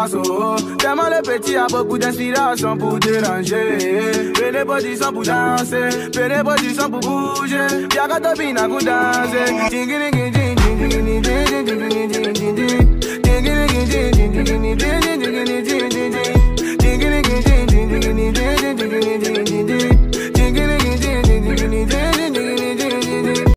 Tellement le petit a beaucoup d'inspiration pour déranger. Fais les positions pour danser, fais les positions pour bouger. Y'a qu'à topiner, à danser.